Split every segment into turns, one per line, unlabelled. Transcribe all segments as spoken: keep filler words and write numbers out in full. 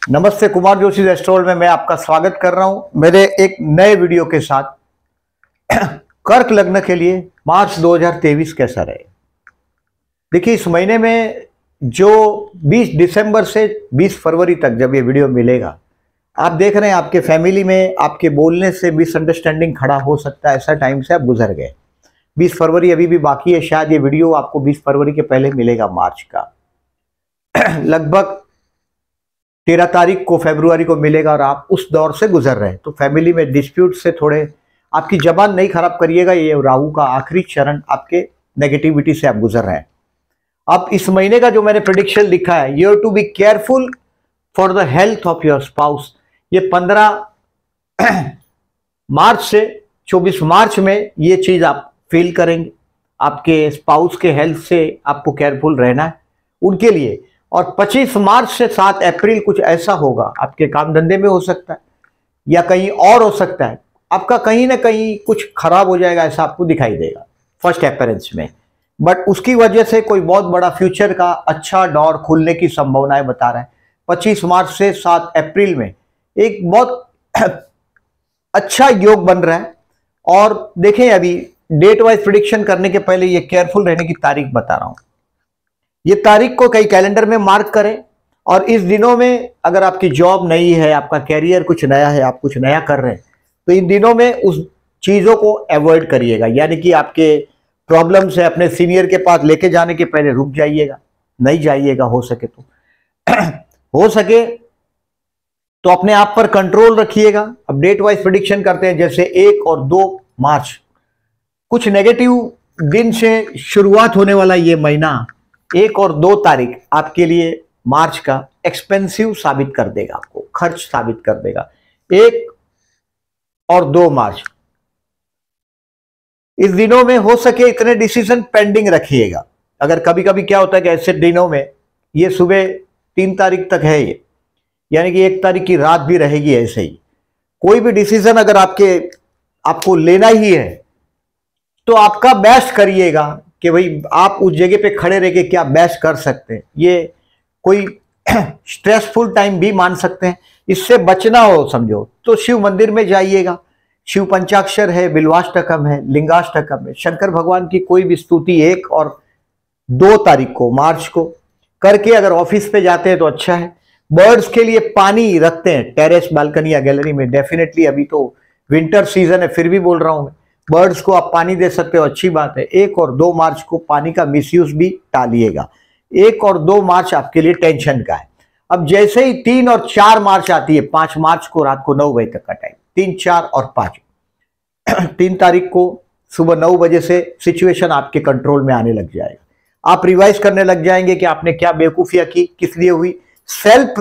नमस्ते, कुमार जोशी एस्ट्रोल में मैं आपका स्वागत कर रहा हूं मेरे एक नए वीडियो के साथ। कर्क लग्न के लिए मार्च दो हज़ार तेईस कैसा रहे। देखिए, इस महीने में जो बीस दिसंबर से बीस फरवरी तक जब ये वीडियो मिलेगा, आप देख रहे हैं आपके फैमिली में आपके बोलने से मिसअंडरस्टैंडिंग खड़ा हो सकता है। ऐसा टाइम से आप गुजर गए। बीस फरवरी अभी भी बाकी है, शायद ये वीडियो आपको बीस फरवरी के पहले मिलेगा मार्च का। लगभग तेरह तारीख को फरवरी को मिलेगा और आप उस दौर से गुजर रहे हैं। तो फैमिली में डिस्प्यूट से थोड़े आपकी जबान नहीं खराब करिएगा। ये राहु का आखिरी चरण आपके नेगेटिविटी से आप गुजर रहे हैं। अब इस महीने का जो मैंने प्रेडिक्शन लिखा है, you have to be careful for the health of your spouse. ये पंद्रह मार्च से चौबीस मार्च में ये चीज आप फील करेंगे। आपके स्पाउस के हेल्थ से आपको केयरफुल रहना है उनके लिए। और पच्चीस मार्च से सात अप्रैल कुछ ऐसा होगा, आपके काम धंधे में हो सकता है या कहीं और हो सकता है, आपका कहीं ना कहीं कुछ खराब हो जाएगा, ऐसा आपको दिखाई देगा फर्स्ट अपीयरेंस में। बट उसकी वजह से कोई बहुत बड़ा फ्यूचर का अच्छा डोर खुलने की संभावनाएं बता रहा है। पच्चीस मार्च से सात अप्रैल में एक बहुत अच्छा योग बन रहा है। और देखें, अभी डेट वाइज प्रिडिक्शन करने के पहले ये केयरफुल रहने की तारीख बता रहा हूं। ये तारीख को कई कैलेंडर में मार्क करें। और इस दिनों में अगर आपकी जॉब नई है, आपका कैरियर कुछ नया है, आप कुछ नया कर रहे हैं, तो इन दिनों में उस चीज़ों को अवॉइड करिएगा। यानी कि आपके प्रॉब्लम से अपने सीनियर के पास लेके जाने के पहले रुक जाइएगा, नहीं जाइएगा। हो सके तो हो सके तो अपने आप पर कंट्रोल रखिएगा। अब डेट वाइज प्रेडिक्शन करते हैं, जैसे एक और दो मार्च कुछ नेगेटिव दिन से शुरुआत होने वाला ये महीना, एक और दो तारीख आपके लिए मार्च का एक्सपेंसिव साबित कर देगा, आपको खर्च साबित कर देगा। एक और दो मार्च इस दिनों में हो सके इतने डिसीजन पेंडिंग रखिएगा। अगर कभी कभी क्या होता है कि ऐसे दिनों में, ये सुबह तीन तारीख तक है ये, यानी कि एक तारीख की रात भी रहेगी ऐसे ही। कोई भी डिसीजन अगर आपके आपको लेना ही है तो आपका बेस्ट करिएगा कि भाई आप उस जगह पे खड़े रह के क्या बेस्ट कर सकते हैं। ये कोई स्ट्रेसफुल टाइम भी मान सकते हैं। इससे बचना हो समझो तो शिव मंदिर में जाइएगा। शिव पंचाक्षर है, बिल्वाष्टकम है, लिंगाष्टकम है, शंकर भगवान की कोई भी स्तुति एक और दो तारीख को मार्च को करके अगर ऑफिस पे जाते हैं तो अच्छा है। बर्ड्स के लिए पानी रखते हैं टेरेस, बालकनी या गैलरी में डेफिनेटली। अभी तो विंटर सीजन है, फिर भी बोल रहा हूं मैं, बर्ड्स को आप पानी दे सकते हो, अच्छी बात है। एक और दो मार्च को पानी का मिसयूज भी टालिएगा। एक और दो मार्च आपके लिए टेंशन का है। अब जैसे ही तीन और चार मार्च आती है, पांच मार्च को रात को नौ बजे तक का टाइम, तीन चार और पांच तीन तारीख को सुबह नौ बजे से सिचुएशन आपके कंट्रोल में आने लग जाएगा। आप रिवाइज करने लग जाएंगे कि आपने क्या बेवकूफियां की, किस लिए हुई। सेल्फ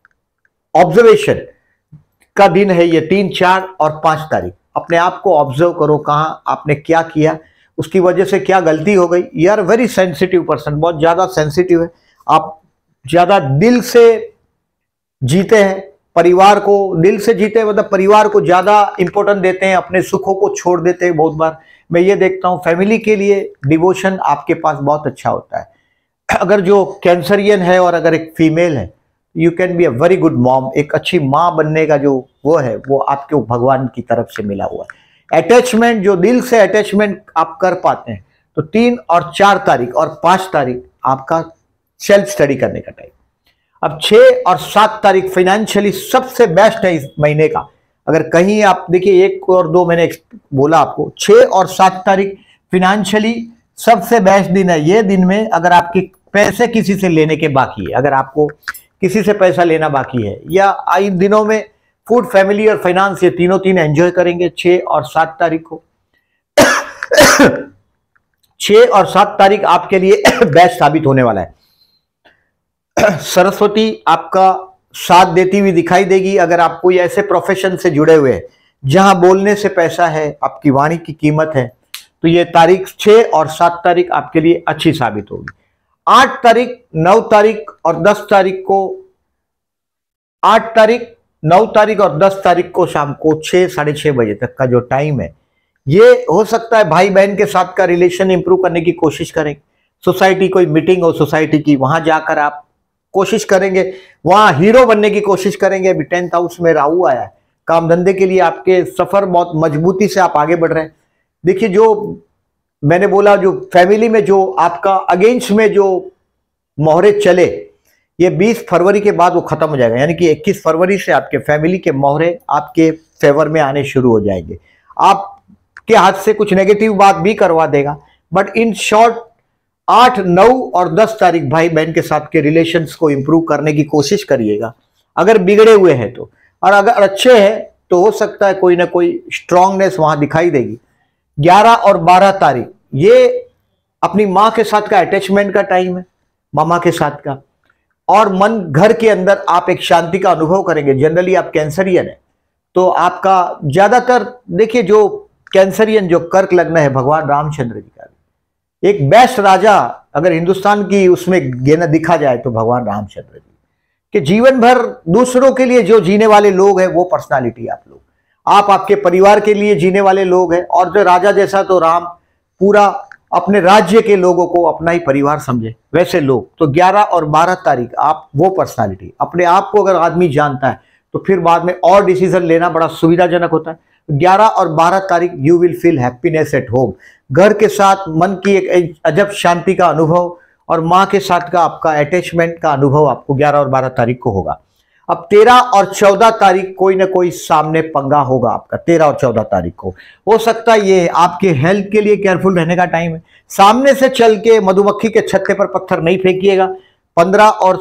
ऑब्जर्वेशन का दिन है ये, तीन चार और पांच तारीख। अपने आप को ऑब्जर्व करो, कहां आपने क्या किया, उसकी वजह से क्या गलती हो गई। You are very sensitive person, बहुत ज्यादा सेंसिटिव है आप, ज्यादा दिल से जीते हैं, परिवार को दिल से जीते हैं, मतलब परिवार को ज्यादा इंपॉर्टेंट देते हैं, अपने सुखों को छोड़ देते हैं। बहुत बार मैं ये देखता हूं, फैमिली के लिए डिवोशन आपके पास बहुत अच्छा होता है। अगर जो कैंसरियन है और अगर एक फीमेल है, you can be a very good mom. एक अच्छी माँ बनने का जो वो है, वो आपके भगवान की तरफ से मिला हुआ है। अटैचमेंट, जो दिल से अटैचमेंट आप कर पाते हैं, तो तीन और चार तारीख और पांच तारीख आपका सेल्फ स्टडी करने का टाइम। अब छह और सात तारीख फाइनेंशियली सबसे बेस्ट है इस महीने का। अगर कहीं आप देखिए, एक और दो मैंने बोला आपको, छह और सात तारीख फाइनेंशियली सबसे बेस्ट दिन है। ये दिन में अगर आपके पैसे किसी से लेने के बाकी है, अगर आपको किसी से पैसा लेना बाकी है, या इन दिनों में फूड, फैमिली और फाइनेंस, ये तीनों तीन एंजॉय करेंगे छह और सात तारीख को। छह और सात तारीख आपके लिए बेस्ट साबित होने वाला है। सरस्वती आपका साथ देती हुई दिखाई देगी। अगर आप कोई ऐसे प्रोफेशन से जुड़े हुए हैं जहां बोलने से पैसा है, आपकी वाणी की कीमत है, तो ये तारीख छह और सात तारीख आपके लिए अच्छी साबित होगी। आठ तारीख, नौ तारीख और दस तारीख को आठ तारीख, नौ तारीख और दस तारीख को शाम को छह साढ़े छह बजे तक का जो टाइम है, ये हो सकता है भाई बहन के साथ का रिलेशन इंप्रूव करने की कोशिश करें। सोसाइटी कोई मीटिंग हो सोसाइटी की, वहां जाकर आप कोशिश करेंगे, वहां हीरो बनने की कोशिश करेंगे। अभी टेंथ हाउस में राहु आया है, काम धंधे के लिए आपके सफर बहुत मजबूती से आप आगे बढ़ रहे हैं। देखिए, जो मैंने बोला, जो फैमिली में जो आपका अगेंस्ट में जो मोहरे चले, ये बीस फरवरी के बाद वो खत्म हो जाएगा। यानी कि इक्कीस फरवरी से आपके फैमिली के मोहरे आपके फेवर में आने शुरू हो जाएंगे। आपके हाथ से कुछ नेगेटिव बात भी करवा देगा, बट इन शॉर्ट आठ, नौ और दस तारीख भाई बहन के साथ के रिलेशंस को इंप्रूव करने की कोशिश करिएगा, अगर बिगड़े हुए हैं तो। और अगर अच्छे हैं तो हो सकता है कोई ना कोई स्ट्रांगनेस वहां दिखाई देगी। ग्यारह और बारह तारीख ये अपनी मां के साथ का अटैचमेंट का टाइम है, मामा के साथ का, और मन घर के अंदर आप एक शांति का अनुभव करेंगे। जनरली आप कैंसरियन है तो आपका ज्यादातर, देखिए जो कैंसरियन जो कर्क लग्न है, भगवान रामचंद्र जी का एक बेस्ट राजा अगर हिंदुस्तान की उसमें गेना दिखा जाए तो भगवान रामचंद्र जी कि जीवन भर दूसरों के लिए जो जीने वाले लोग हैं वो पर्सनालिटी आप लोग, आप आपके परिवार के लिए जीने वाले लोग हैं। और जो राजा जैसा तो राम पूरा अपने राज्य के लोगों को अपना ही परिवार समझे, वैसे लोग। तो ग्यारह और बारह तारीख आप वो पर्सनालिटी, अपने आप को अगर आदमी जानता है तो फिर बाद में और डिसीजन लेना बड़ा सुविधाजनक होता है। ग्यारह और बारह तारीख you will feel happiness at home, घर के साथ मन की एक अजब शांति का अनुभव और माँ के साथ का आपका अटैचमेंट का अनुभव आपको ग्यारह और बारह तारीख को होगा। अब तेरह और चौदह तारीख कोई ना कोई सामने पंगा होगा आपका। तेरह और चौदह तारीख को हो सकता है ये आपके हेल्थ के लिए केयरफुल रहने का टाइम है। सामने से चल के मधुमक्खी के छत्ते पर पत्थर नहीं फेंकिएगा। पंद्रह और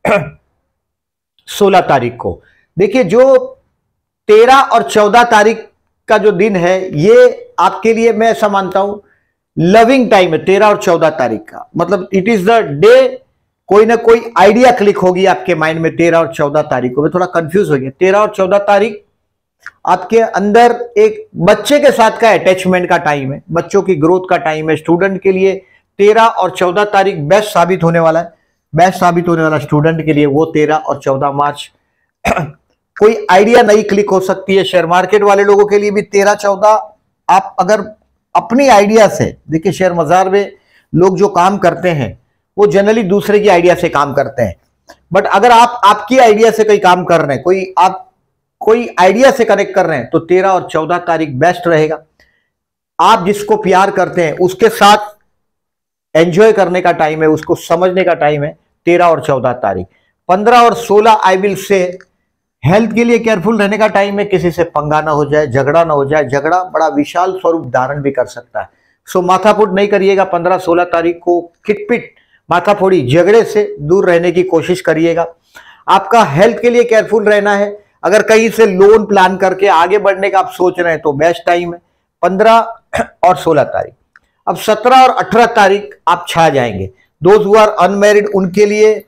सोलह तारीख को देखिए, जो तेरह और चौदह तारीख का जो दिन है ये आपके लिए मैं ऐसा मानता हूं लविंग टाइम है। तेरह और चौदह तारीख का मतलब इट इज द डे, कोई ना कोई आइडिया क्लिक होगी आपके माइंड में। तेरह और चौदह तारीख को मैं थोड़ा कंफ्यूज हो गया। तेरह और चौदह तारीख आपके अंदर एक बच्चे के साथ का अटैचमेंट का टाइम है, बच्चों की ग्रोथ का टाइम है। स्टूडेंट के लिए तेरह और चौदह तारीख बेस्ट साबित होने वाला है। बेस्ट साबित होने वाला स्टूडेंट के लिए वो तेरह और चौदह मार्च कोई आइडिया नई क्लिक हो सकती है। शेयर मार्केट वाले लोगों के लिए भी तेरह चौदह आप अगर अपनी आइडिया से, देखिए शेयर बाजार में लोग जो काम करते हैं वो जनरली दूसरे की आइडिया से काम करते हैं, बट अगर आप आपकी आइडिया से कोई काम कर रहे हैं, कोई आप कोई आइडिया से कनेक्ट कर रहे हैं तो तेरह और चौदह तारीख बेस्ट रहेगा। आप जिसको प्यार करते हैं उसके साथ एंजॉय करने का टाइम है, उसको समझने का टाइम है तेरह और चौदह तारीख। पंद्रह और सोलह आई विल से हेल्थ के लिए केयरफुल रहने का टाइम है, किसी से पंगा ना हो जाए, झगड़ा ना हो जाए। झगड़ा बड़ा विशाल स्वरूप धारण भी कर सकता है, सो माथाफोड़ नहीं करिएगा। पंद्रह सोलह तारीख को खिटपिट माथाफोड़ी झगड़े से दूर रहने की कोशिश करिएगा। आपका हेल्थ के लिए केयरफुल रहना है। अगर कहीं से लोन प्लान करके आगे बढ़ने का आप सोच रहे हैं तो बेस्ट टाइम है पंद्रह और सोलह तारीख। अब सत्रह और अठारह तारीख आप छा जाएंगे। दोज हु आर अनमैरिड उनके लिए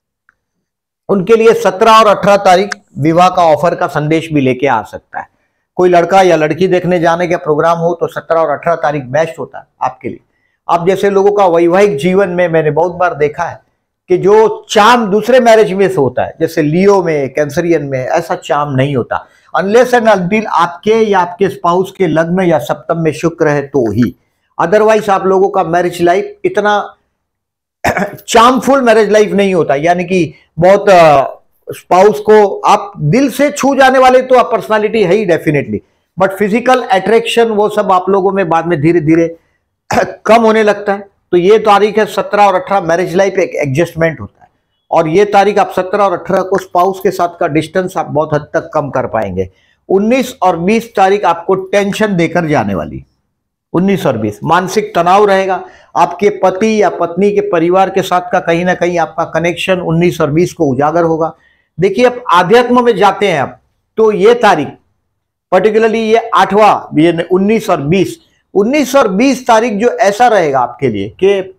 उनके लिए सत्रह और अठारह तारीख विवाह का ऑफर का संदेश भी लेके आ सकता है। कोई लड़का या लड़की देखने जाने का प्रोग्राम हो तो सत्रह और अठारह तारीख बेस्ट होता है आपके लिए। आप जैसे लोगों का वैवाहिक जीवन में मैंने बहुत बार देखा है कि जो चाम दूसरे मैरिज में से होता है, जैसे लियो में, कैंसरियन में, ऐसा चाम नहीं होता अनलेस एंड अनटिल आपके या आपके स्पाउस के लग्न या सप्तम में शुक्र है तो ही। अदरवाइज आप लोगों का मैरिज लाइफ इतना चार्मफुल मैरिज लाइफ नहीं होता। यानी कि बहुत स्पाउस को आप दिल से छू जाने वाले तो आप पर्सनालिटी है ही डेफिनेटली, बट फिजिकल अट्रैक्शन वो सब आप लोगों में बाद में धीरे धीरे कम होने लगता है। तो ये तारीख है सत्रह और अठारह, मैरिज लाइफ एक एडजस्टमेंट होता है। और ये तारीख आप सत्रह और अठारह को स्पाउस के साथ का डिस्टेंस आप बहुत हद तक कम कर पाएंगे। उन्नीस और बीस तारीख आपको टेंशन देकर जाने वाली। उन्नीस और बीस मानसिक तनाव रहेगा। आपके पति या पत्नी के परिवार के साथ का कहीं ना कहीं आपका कनेक्शन उन्नीस और बीस को उजागर होगा। देखिए, अब आध्यात्म में जाते हैं आप तो ये तारीख पर्टिकुलरली ये आठवां, ये उन्नीस और बीस उन्नीस और बीस तारीख जो ऐसा रहेगा आपके लिए कि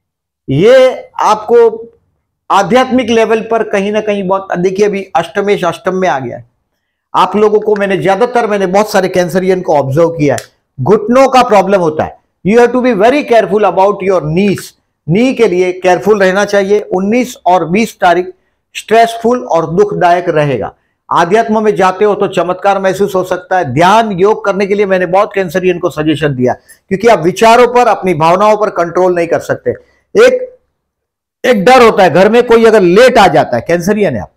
ये आपको आध्यात्मिक लेवल पर कहीं ना कहीं बहुत, देखिए अभी अष्टमेश अष्टम में आ गया है। आप लोगों को मैंने ज्यादातर मैंने बहुत सारे कैंसरियन को ऑब्जर्व किया है, घुटनों का प्रॉब्लम होता है। You have to be very careful about your knees, knee के लिए केयरफुल रहना चाहिए। उन्नीस और बीस तारीख स्ट्रेसफुल और दुखदायक रहेगा। आध्यात्म में जाते हो तो चमत्कार महसूस हो सकता है। ध्यान योग करने के लिए मैंने बहुत कैंसरियन को सजेशन दिया, क्योंकि आप विचारों पर, अपनी भावनाओं पर कंट्रोल नहीं कर सकते। एक एक डर होता है घर में कोई अगर लेट आ जाता है, कैंसरियन है आप,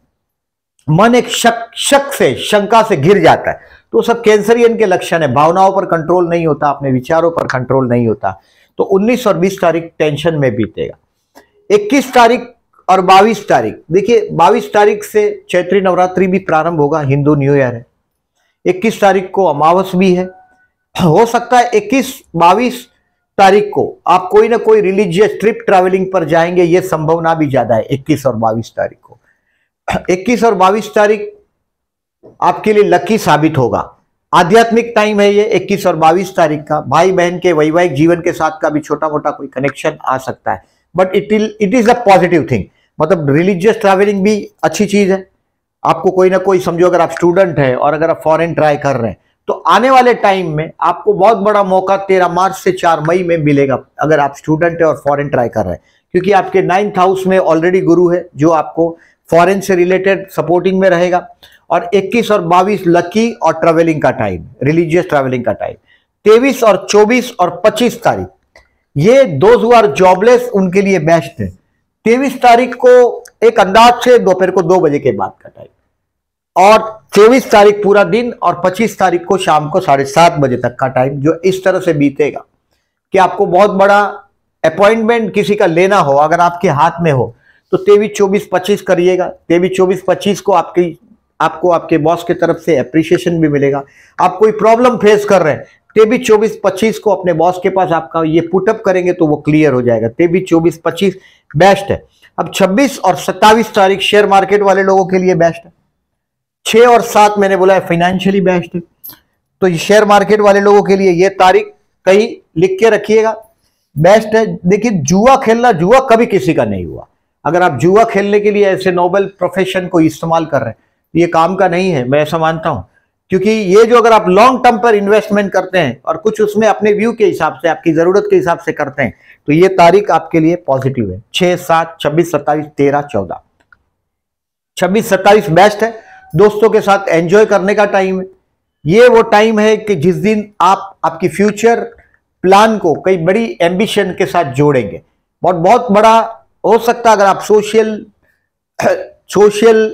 मन एक शक शक से शंका से घिर जाता है, तो सब कैंसरियन के लक्षण है। भावनाओं पर कंट्रोल नहीं होता, अपने विचारों पर कंट्रोल नहीं होता, तो उन्नीस और बीस तारीख टेंशन में बीतेगा। इक्कीस तारीख और बाईस तारीख, देखिए बाईस तारीख से चैत्री नवरात्रि भी प्रारंभ होगा, हिंदू न्यू ईयर है। इक्कीस तारीख को अमावस भी है, हो सकता है इक्कीस बाईस तारीख को आप कोई ना कोई रिलीजियस ट्रिप ट्रैवलिंग पर जाएंगे, ये संभावना भी ज्यादा है इक्कीस और बाईस तारीख को। इक्कीस और बाईस तारीख आपके लिए लकी साबित होगा, आध्यात्मिक टाइम है ये इक्कीस और बाईस तारीख का। भाई बहन के वैवाहिक जीवन के साथ का भी छोटा मोटा कोई कनेक्शन आ सकता है, but it it is a positive thing, मतलब रिलीजियस ट्रैवलिंग भी अच्छी चीज है। आपको कोई ना कोई, समझो अगर आप स्टूडेंट है और अगर आप फॉरेन ट्राई कर रहे हैं, तो आने वाले टाइम में आपको बहुत बड़ा मौका तेरह मार्च से चार मई में मिलेगा, अगर आप स्टूडेंट है और फॉरेन ट्राई कर रहे हैं, क्योंकि आपके नाइन्थ हाउस में ऑलरेडी गुरु है जो आपको फॉरेन से रिलेटेड सपोर्टिंग में रहेगा। और इक्कीस और बाईस लकी और ट्रैवलिंग का टाइम, रिलीजियस ट्रैवलिंग का टाइम। तेईस और चौबीस और पच्चीस तारीख, ये दोज हु आर जॉबलेस उनके लिए बेस्ट है। तेईस तारीख को एक अंदाज से दोपहर को दो बजे के बाद का टाइम, और चौबीस तारीख पूरा दिन, और पच्चीस तारीख को शाम को साढ़े सात बजे तक का टाइम, जो इस तरह से बीतेगा कि आपको बहुत बड़ा अपॉइंटमेंट किसी का लेना हो, अगर आपके हाथ में हो, तो तेईस चौबीस पच्चीस करिएगा। तेईस चौबीस पच्चीस को आपकी आपको आपके बॉस की तरफ से अप्रिशिएशन भी मिलेगा। आप कोई प्रॉब्लम फेस कर रहे हैं, तेईस चौबीस पच्चीस को अपने बॉस के पास आपका ये पुटअप करेंगे तो वो क्लियर हो जाएगा। तेईस चौबीस पच्चीस बेस्ट है। अब छब्बीस और सत्ताईस तारीख शेयर मार्केट वाले लोगों के लिए बेस्ट है। छह और सात मैंने बोला है फाइनेंशियली बेस्ट है, तो ये शेयर मार्केट वाले लोगों के लिए ये तारीख कहीं लिख के रखिएगा, बेस्ट है। देखिए जुआ खेलना, जुआ कभी किसी का नहीं हुआ। अगर आप जुआ खेलने के लिए ऐसे नोबल प्रोफेशन को इस्तेमाल कर रहे हैं, ये काम का नहीं है, मैं ऐसा मानता हूं। क्योंकि ये जो अगर आप लॉन्ग टर्म पर इन्वेस्टमेंट करते हैं और कुछ उसमें अपने व्यू के हिसाब से, आपकी जरूरत के हिसाब से करते हैं, तो ये तारीख आपके लिए पॉजिटिव है। छह सात छब्बीस सत्ताईस तेरह चौदह, छब्बीस सत्ताईस बेस्ट है। दोस्तों के साथ एंजॉय करने का टाइम है। ये वो टाइम है कि जिस दिन आप आपकी फ्यूचर प्लान को कई बड़ी एम्बिशन के साथ जोड़ेंगे। बहुत बहुत बड़ा हो सकता है, अगर आप सोशल सोशल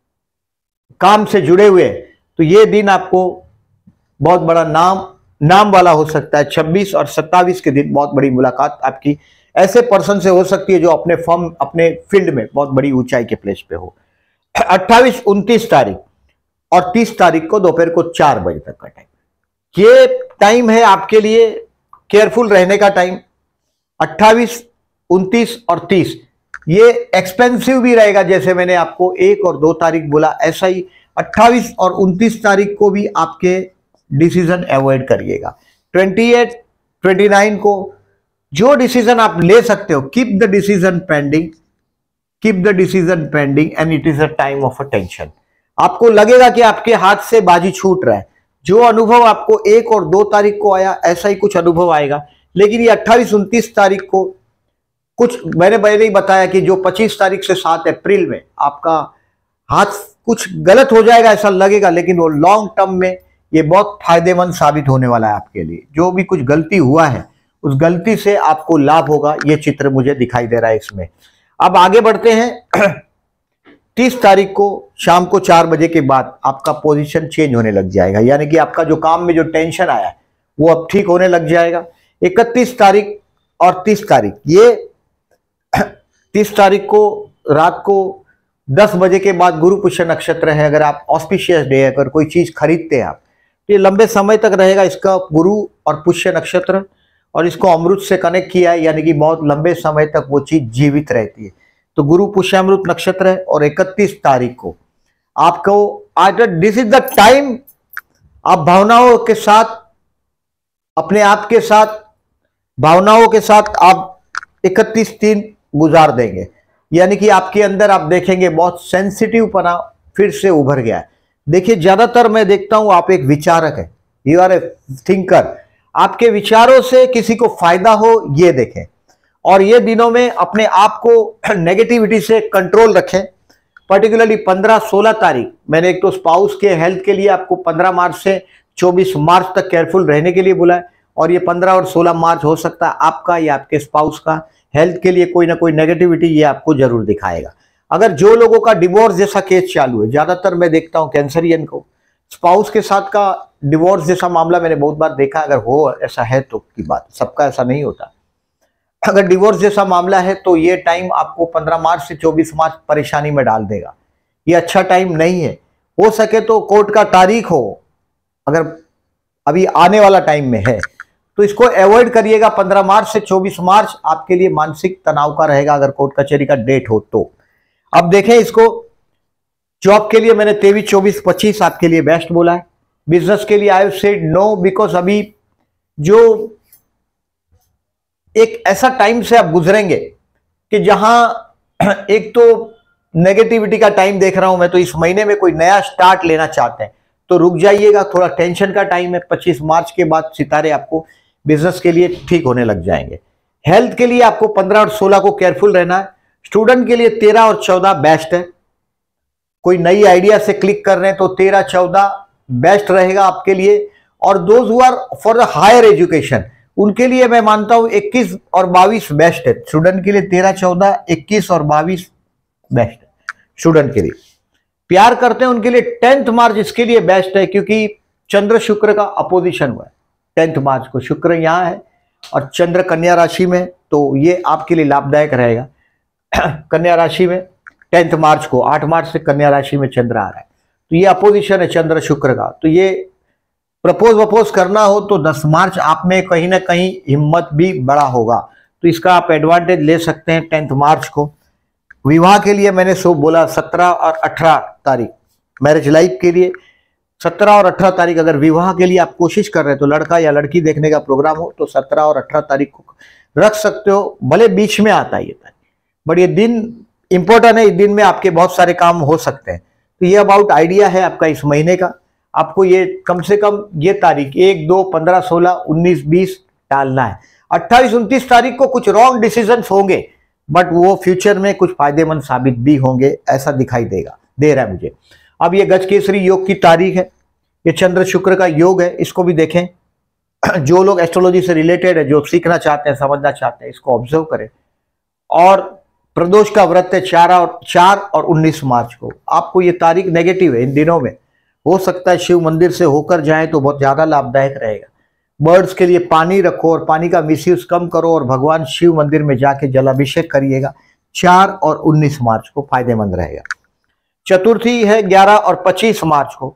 काम से जुड़े हुए हैं, तो ये दिन आपको बहुत बड़ा नाम नाम वाला हो सकता है। छब्बीस और सत्ताईस के दिन बहुत बड़ी मुलाकात आपकी ऐसे पर्सन से हो सकती है जो अपने फर्म, अपने फील्ड में बहुत बड़ी ऊंचाई के प्लेस पे हो। अट्ठाईस उनतीस तारीख और तीस तारीख को दोपहर को चार बजे तक का टाइम, ये टाइम है आपके लिए केयरफुल रहने का टाइम। अट्ठाईस उनतीस और तीस ये एक्सपेंसिव भी रहेगा, जैसे मैंने आपको एक और दो तारीख बोला, ऐसा ही अट्ठाईस और उनतीस तारीख को भी आपके डिसीजन अवॉइड करिएगा। अट्ठाईस उनतीस को जो डिसीजन आप ले सकते हो, keep the decision pending, keep the decision pending and it is a time of tension. आपको लगेगा कि आपके हाथ से बाजी छूट रहा है। जो अनुभव आपको एक और दो तारीख को आया, ऐसा ही कुछ अनुभव आएगा। लेकिन ये अट्ठाईस उनतीस तारीख को कुछ, मैंने पहले ही बताया कि जो पच्चीस तारीख से सात अप्रैल में आपका हाथ कुछ गलत हो जाएगा ऐसा लगेगा, लेकिन वो लॉन्ग टर्म में ये बहुत फायदेमंद साबित होने वाला है आपके लिए। जो भी कुछ गलती हुआ है, उस गलती से आपको लाभ होगा, ये चित्र मुझे दिखाई दे रहा है इसमें। अब आगे बढ़ते हैं। तीस तारीख को शाम को चार बजे के बाद आपका पोजीशन चेंज होने लग जाएगा, यानी कि आपका जो काम में जो टेंशन आया वो अब ठीक होने लग जाएगा। इकतीस तारीख और तीस तारीख, ये तीस तारीख को रात को दस बजे के बाद गुरु पुष्य नक्षत्र है। अगर आप ऑस्पिशियस डे है, अगर कोई चीज खरीदते हैं आप, तो ये लंबे समय तक रहेगा इसका गुरु और पुष्य नक्षत्र, और इसको अमृत से कनेक्ट किया है, यानी कि बहुत लंबे समय तक वो चीज जीवित रहती है। तो गुरु पुष्यामृत नक्षत्र है। और इकतीस तारीख को आपको आज दिस इज द टाइम, आप भावनाओं के साथ, अपने आप के साथ, भावनाओं के साथ आप इकतीस तीन गुजार देंगे, यानी कि आपके अंदर आप देखेंगे बहुत सेंसिटिव पना फिर से उभर गया है। देखिए ज्यादातर मैं देखता हूं आप एक विचारक है, यू आर ए थिंकर। आपके विचारों से किसी को फायदा हो ये देखें, और ये दिनों में अपने आप को नेगेटिविटी से कंट्रोल रखें। पर्टिकुलरली पंद्रह सोलह तारीख, मैंने एक तो स्पाउस के हेल्थ के लिए आपको पंद्रह मार्च से चौबीस मार्च तक केयरफुल रहने के लिए बोला है, और ये पंद्रह और सोलह मार्च हो सकता है आपका या आपके स्पाउस का हेल्थ के लिए कोई ना कोई नेगेटिविटी ये आपको जरूर दिखाएगा। अगर जो लोगों का डिवोर्स जैसा केस चालू है, ज्यादातर मैं देखता हूं कैंसरियन को स्पाउस के साथ का डिवोर्स जैसा मामला मैंने बहुत बार देखा। अगर हो ऐसा है तो की बात, सबका ऐसा नहीं होता। अगर डिवोर्स जैसा मामला है तो ये टाइम आपको पंद्रह मार्च से चौबीस मार्च परेशानी में डाल देगा। ये अच्छा टाइम नहीं है। हो सके तो कोर्ट का तारीख हो, अगर अभी आने वाला टाइम में है तो इसको अवॉइड करिएगा। पंद्रह मार्च से चौबीस मार्च आपके लिए मानसिक तनाव का रहेगा अगर कोर्ट कचहरी का डेट हो तो। अब देखें इसको, जॉब के लिए मैंने तेईस चौबीस पच्चीस आपके लिए बेस्ट बोला है। बिजनेस के लिए I have said no, because अभी जो एक ऐसा टाइम से आप गुजरेंगे कि जहां एक तो नेगेटिविटी का टाइम देख रहा हूं मैं, तो इस महीने में कोई नया स्टार्ट लेना चाहते हैं तो रुक जाइएगा, थोड़ा टेंशन का टाइम है। पच्चीस मार्च के बाद सितारे आपको बिजनेस के लिए ठीक होने लग जाएंगे। हेल्थ के लिए आपको पंद्रह और सोलह को केयरफुल रहना है। स्टूडेंट के लिए तेरह और चौदह बेस्ट है। कोई नई आइडिया से क्लिक कर रहे हैं तो तेरह चौदह बेस्ट रहेगा आपके लिए। और those who are for the higher education, उनके लिए मैं मानता हूं इक्कीस और बाईस बेस्ट है। स्टूडेंट के लिए तेरह चौदह इक्कीस और बाईस बेस्ट है स्टूडेंट के लिए। प्यार करते हैं उनके लिए टेंथ मार्च इसके लिए बेस्ट है, क्योंकि चंद्र शुक्र का अपोजिशन हुआ है टेंथ मार्च को। शुक्र यहां है और चंद्र कन्या राशि में, तो ये आपके लिए लाभदायक रहेगा। कन्या राशि में टेंथ मार्च को, आठ मार्च से कन्या राशि में चंद्र आ रहा है, तो ये अपोजिशन है चंद्र शुक्र का। तो ये प्रपोज वपोज करना हो तो दस मार्च आप में कहीं ना कहीं हिम्मत भी बड़ा होगा, तो इसका आप एडवांटेज ले सकते हैं टेंथ मार्च को। विवाह के लिए मैंने सो बोला सत्रह और अठारह तारीख मैरिज लाइफ के लिए। सत्रह और अठारह तारीख अगर विवाह के लिए आप कोशिश कर रहे हैं तो लड़का या लड़की देखने का प्रोग्राम हो तो सत्रह और अठारह तारीख को रख सकते हो। भले बीच में आता है ये तारीख, बट ये दिन इंपॉर्टेंट है। इस दिन में आपके बहुत सारे काम हो सकते हैं। तो ये अबाउट आइडिया है आपका इस महीने का। आपको ये कम से कम ये तारीख एक दो पंद्रह सोलह उन्नीस बीस टालना है। अट्ठाईस उनतीस तारीख को कुछ रॉन्ग डिसीजन होंगे, बट वो फ्यूचर में कुछ फायदेमंद साबित भी होंगे, ऐसा दिखाई देगा दे रहा है मुझे। अब ये गजकेसरी योग की तारीख है, ये चंद्र शुक्र का योग है, इसको भी देखें। जो लोग एस्ट्रोलॉजी से रिलेटेड है, जो सीखना चाहते हैं, समझना चाहते हैं, इसको ऑब्जर्व करें। और प्रदोष का व्रत है चार और चार और उन्नीस मार्च को। आपको ये तारीख नेगेटिव है इन दिनों में। हो सकता है शिव मंदिर से होकर जाए तो बहुत ज्यादा लाभदायक रहेगा। बर्ड्स के लिए पानी रखो और पानी का मिसयूज कम करो और भगवान शिव मंदिर में जाके जलाभिषेक करिएगा। चार और उन्नीस मार्च को फायदेमंद रहेगा। चतुर्थी है ग्यारह और पच्चीस मार्च को।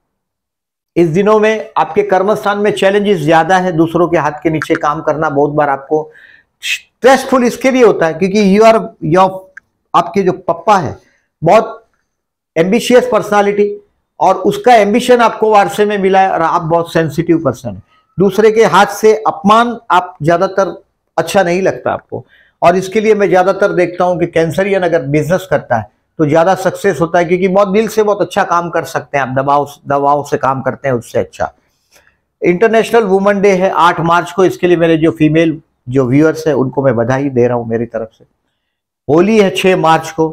इस दिनों में आपके कर्मस्थान में चैलेंजेस ज्यादा है। दूसरों के हाथ के नीचे काम करना बहुत बार आपको स्ट्रेसफुल इसके लिए होता है क्योंकि यू आर योर आपके जो पप्पा है बहुत एम्बिशियस पर्सनालिटी, और उसका एम्बिशन आपको वारसे में मिला है और आप बहुत सेंसिटिव पर्सन है। दूसरे के हाथ से अपमान आप ज्यादातर अच्छा नहीं लगता आपको, और इसके लिए मैं ज्यादातर देखता हूं कि कैंसरियन अगर बिजनेस करता है तो ज्यादा सक्सेस होता है, क्योंकि बहुत दिल से बहुत अच्छा काम कर सकते हैं आप। दबाव दबाव से काम करते हैं उससे अच्छा। इंटरनेशनल वुमेन डे है आठ मार्च को। इसके लिए मेरे जो फीमेल जो व्यूअर्स है उनको मैं बधाई दे रहा हूं मेरी तरफ से। होली है छह मार्च को।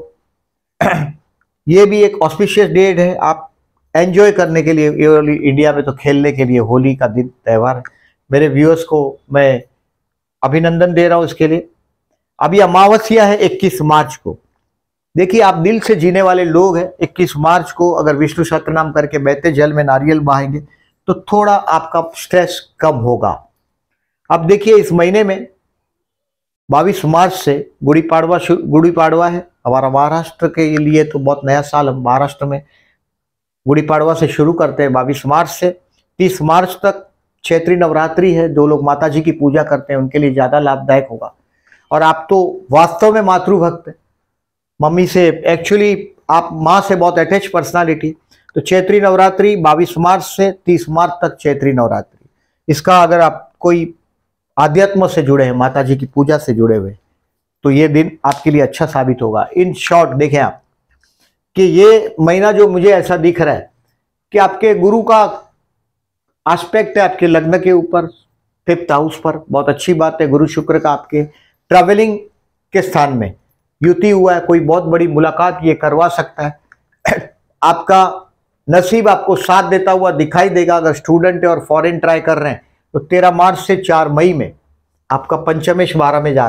ये भी एक ऑस्पिशियस डेट है, आप एंजॉय करने के लिए। इंडिया में तो खेलने के लिए होली का दिन त्यौहार है। मेरे व्यूअर्स को मैं अभिनंदन दे रहा हूं इसके लिए। अभी अमावस्या है इक्कीस मार्च को। देखिए आप दिल से जीने वाले लोग हैं। इक्कीस मार्च को अगर विष्णु सहस्त्र नाम करके बहते जल में नारियल बहाएंगे तो थोड़ा आपका स्ट्रेस कम होगा। अब देखिए इस महीने में बाईस मार्च से गुड़ी पाड़वा गुड़ी पाड़वा है हमारा महाराष्ट्र के लिए, तो बहुत नया साल हम महाराष्ट्र में गुड़ी पाड़वा से शुरू करते हैं। बाईस मार्च से तीस मार्च तक चैत्री नवरात्रि है। जो लोग माता जी की पूजा करते हैं उनके लिए ज्यादा लाभदायक होगा। और आप तो वास्तव में मातृभक्त है, मम्मी से एक्चुअली आप माँ से बहुत अटैच पर्सनालिटी। तो चैत्री नवरात्रि बाईस मार्च से तीस मार्च तक चैत्री नवरात्रि। इसका अगर आप कोई आध्यात्म से जुड़े हैं, माता जी की पूजा से जुड़े हुए, तो ये दिन आपके लिए अच्छा साबित होगा। इन शॉर्ट देखें आप कि ये महीना जो मुझे ऐसा दिख रहा है कि आपके गुरु का एस्पेक्ट है आपके लग्न के ऊपर, फिफ्थ हाउस पर। बहुत अच्छी बात है। गुरु शुक्र का आपके ट्रैवलिंग के स्थान में युति हुआ है। कोई बहुत बड़ी मुलाकात ये करवा सकता है। आपका नसीब आपको साथ देता हुआ दिखाई देगा। अगर स्टूडेंट है और फॉरेन ट्राई कर रहे हैं तो तेरह मार्च से चार मई में आपका पंचमेश बारह में जा रहा है।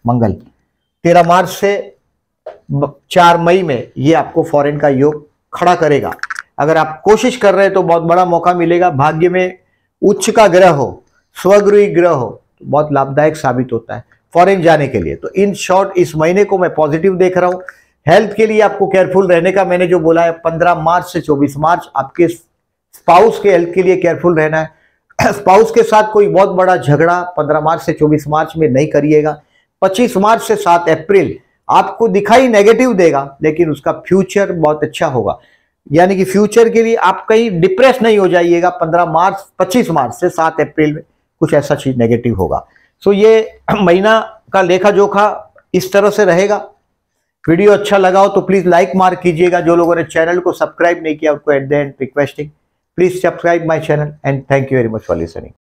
मंगल तेरह मार्च से चार मई में ये आपको फॉरेन का योग खड़ा करेगा। अगर आप कोशिश कर रहे हैं तो बहुत बड़ा मौका मिलेगा। भाग्य में उच्च का ग्रह हो, स्वगृही ग्रह हो तो बहुत लाभदायक साबित होता है फॉरेन जाने के लिए। तो इन शॉर्ट इस महीने को मैं पॉजिटिव देख रहा हूं। हेल्थ के लिए आपको केयरफुल रहने का मैंने जो बोला है, पंद्रह मार्च से चौबीस मार्च आपके स्पाउस के हेल्थ के लिए केयरफुल रहना है। स्पाउस के साथ कोई बहुत बड़ा झगड़ा पंद्रह मार्च से चौबीस मार्च में नहीं करिएगा। पच्चीस मार्च से सात अप्रैल आपको दिखाई नेगेटिव देगा, लेकिन उसका फ्यूचर बहुत अच्छा होगा। यानी कि फ्यूचर के लिए आप कहीं डिप्रेस नहीं हो जाइएगा। पंद्रह मार्च पच्चीस मार्च से सात अप्रैल में कुछ ऐसा चीज नेगेटिव होगा। सो ये महीना का लेखा जोखा इस तरह से रहेगा। वीडियो अच्छा लगा हो तो प्लीज लाइक मार्क कीजिएगा। जो लोगों ने चैनल को सब्सक्राइब नहीं किया उनको at the end requesting please subscribe my channel and thank you very much for listening.